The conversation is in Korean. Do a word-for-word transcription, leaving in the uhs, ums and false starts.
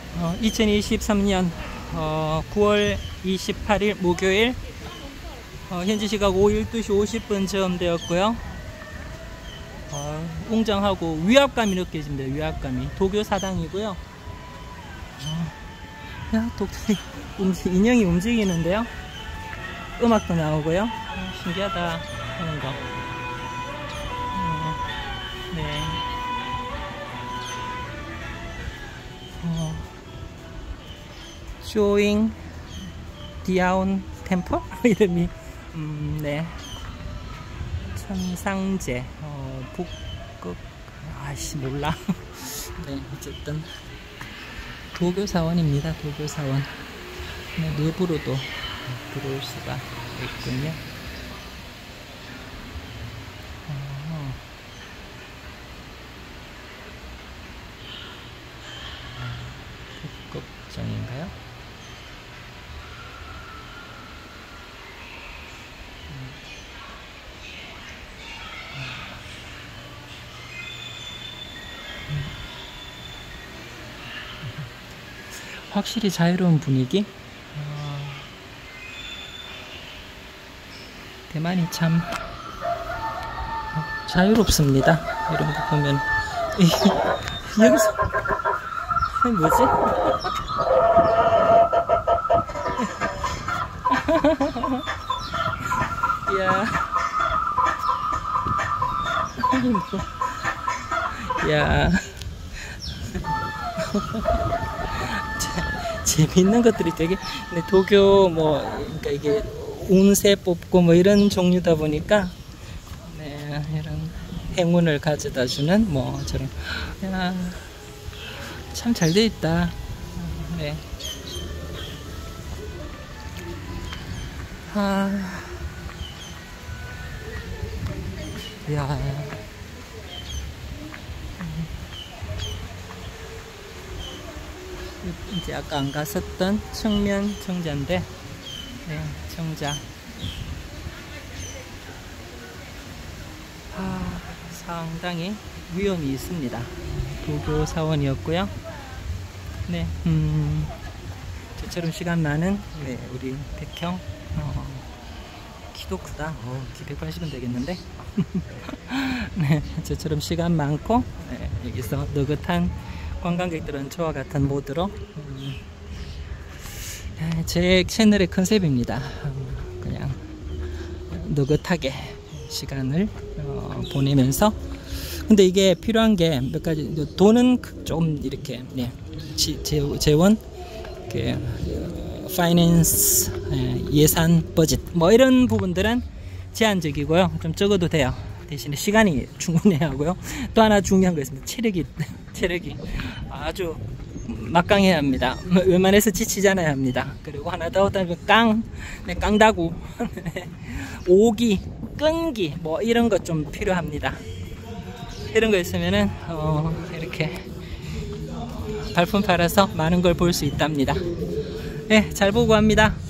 어, 이천이십삼 년 어, 구월 이십팔일 목요일 어, 현지 시각 오후 열두 시 오십 분 점되었고요. 어, 웅장하고 위압감이 느껴집니다. 위압감이. 도교 사당이고요. 어, 야, 독수리 움직, 인형이 움직이는데요. 음악도 나오고요. 어, 신기하다 하는 거. 어, 네. 어, 쇼잉 디아온 템플 이름이 음, 네. 천상제 어, 북극 아씨 몰라. 네, 어쨌든 도교사원입니다. 도교사원. 네, 내부로도 들어올 수가 있군요. 어, 북극정인가요? 확실히 자유로운 분위기. 어, 대만이 참 자유롭습니다. 이런 거 보면 여기서 이게 뭐지? 이야, 이게 뭐? 이야. 재밌는 것들이 되게, 근데 도교 뭐, 그러니까 이게 운세 뽑고 뭐 이런 종류다 보니까, 네, 이런 행운을 가져다 주는 뭐 저런, 야, 참 잘 돼 있다. 네. 아, 야. 이제 아까 안 갔었던 청면 청자인데, 네, 청자. 아, 상당히 위험이 있습니다. 도교 사원이었고요. 네, 음, 저처럼 시간 많은, 네, 우리 백형, 어, 키도 크다. 어, 키 백팔십은 되겠는데. 네, 저처럼 시간 많고, 네, 여기서 느긋한 관광객들은 저와 같은 모드로 음, 제 채널의 컨셉입니다. 그냥 느긋하게 시간을 어, 보내면서, 근데 이게 필요한 게 몇 가지. 돈은 조금 이렇게, 네, 지, 재, 재원, 이렇게, 어, 파이낸스, 예, 예산, 버짓 뭐 이런 부분들은 제한적이고요. 좀 적어도 돼요. 대신에 시간이 충분해야 하고요. 또 하나 중요한 거 있습니다. 체력이 체력이 아주 막강해야 합니다. 웬만해서 지치지 않아야 합니다. 그리고 하나 더, 깡, 네, 깡다구, 오기, 끈기 뭐 이런 것 좀 필요합니다. 이런 거 있으면은 어, 이렇게 발품 팔아서 많은 걸 볼 수 있답니다. 네, 잘 보고 합니다.